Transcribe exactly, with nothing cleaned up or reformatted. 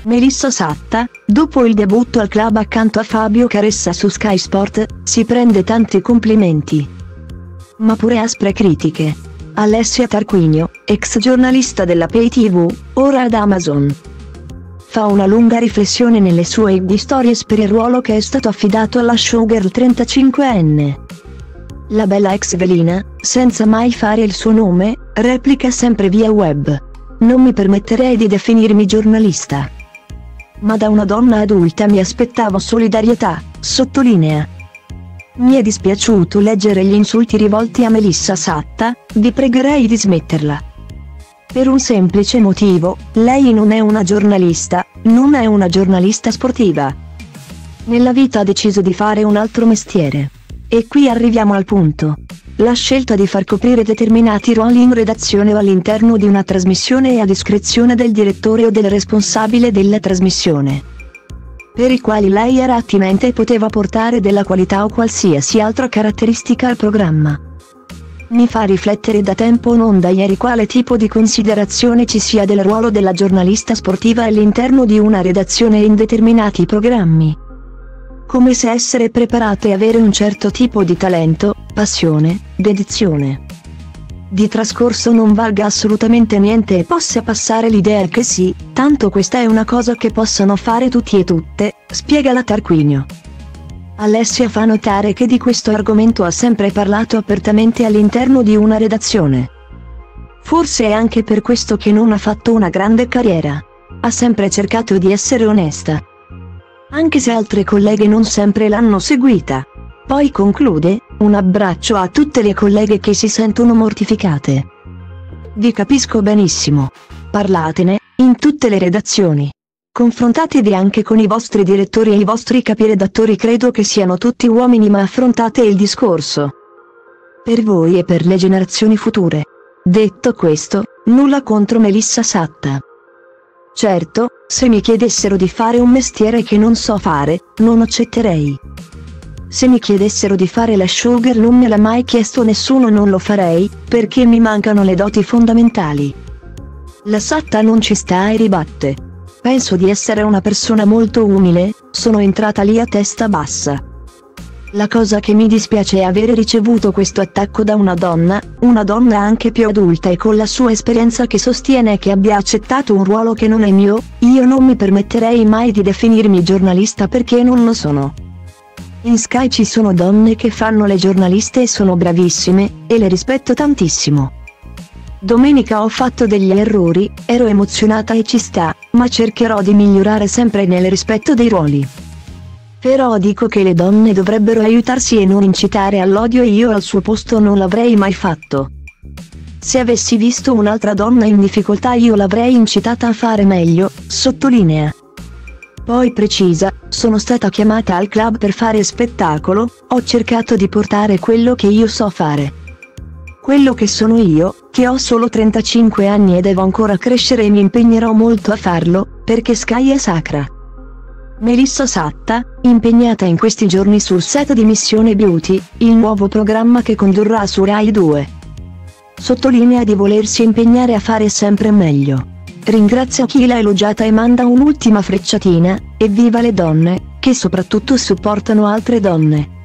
Melissa Satta, dopo il debutto al club accanto a Fabio Caressa su Sky Sport, si prende tanti complimenti, ma pure aspre critiche. Alessia Tarquinio, ex giornalista della Pay tivù, ora ad Amazon, fa una lunga riflessione nelle sue I G Stories per il ruolo che è stato affidato alla showgirl trentacinquenne. La bella ex velina, senza mai fare il suo nome, replica sempre via web: "Non mi permetterei di definirmi giornalista, ma da una donna adulta mi aspettavo solidarietà", sottolinea. "Mi è dispiaciuto leggere gli insulti rivolti a Melissa Satta, vi pregherei di smetterla. Per un semplice motivo, lei non è una giornalista, non è una giornalista sportiva. Nella vita ha deciso di fare un altro mestiere. E qui arriviamo al punto. La scelta di far coprire determinati ruoli in redazione o all'interno di una trasmissione è a discrezione del direttore o del responsabile della trasmissione, per i quali lei era attinente e poteva portare della qualità o qualsiasi altra caratteristica al programma. Mi fa riflettere da tempo, non da ieri, quale tipo di considerazione ci sia del ruolo della giornalista sportiva all'interno di una redazione in determinati programmi. Come se essere preparato e avere un certo tipo di talento, passione, dedizione di trascorso non valga assolutamente niente e possa passare l'idea che sì, tanto questa è una cosa che possono fare tutti e tutte, spiega la Tarquinio. Alessia fa notare che di questo argomento ha sempre parlato apertamente all'interno di una redazione. Forse è anche per questo che non ha fatto una grande carriera. Ha sempre cercato di essere onesta, anche se altre colleghe non sempre l'hanno seguita. Poi conclude: "Un abbraccio a tutte le colleghe che si sentono mortificate. Vi capisco benissimo. Parlatene, in tutte le redazioni. Confrontatevi anche con i vostri direttori e i vostri capiredattori, credo che siano tutti uomini, ma affrontate il discorso per voi e per le generazioni future". Detto questo, nulla contro Melissa Satta. Certo, se mi chiedessero di fare un mestiere che non so fare, non accetterei. Se mi chiedessero di fare la showgirl, non me l'ha mai chiesto nessuno, non lo farei, perché mi mancano le doti fondamentali. La Satta non ci sta e ribatte: "Penso di essere una persona molto umile, sono entrata lì a testa bassa. La cosa che mi dispiace è avere ricevuto questo attacco da una donna, una donna anche più adulta e con la sua esperienza, che sostiene che abbia accettato un ruolo che non è mio. Io non mi permetterei mai di definirmi giornalista perché non lo sono. In Sky ci sono donne che fanno le giornaliste e sono bravissime, e le rispetto tantissimo. Domenica ho fatto degli errori, ero emozionata e ci sta, ma cercherò di migliorare sempre nel rispetto dei ruoli. Però dico che le donne dovrebbero aiutarsi e non incitare all'odio, e io al suo posto non l'avrei mai fatto. Se avessi visto un'altra donna in difficoltà io l'avrei incitata a fare meglio", sottolinea. Poi precisa: "Sono stata chiamata al club per fare spettacolo, ho cercato di portare quello che io so fare. Quello che sono io, che ho solo trentacinque anni e devo ancora crescere, e mi impegnerò molto a farlo, perché Sky è sacra". Melissa Satta, impegnata in questi giorni sul set di Missione Beauty, il nuovo programma che condurrà su Rai due, sottolinea di volersi impegnare a fare sempre meglio. Ringrazia chi l'ha elogiata e manda un'ultima frecciatina: "Evviva le donne, che soprattutto supportano altre donne".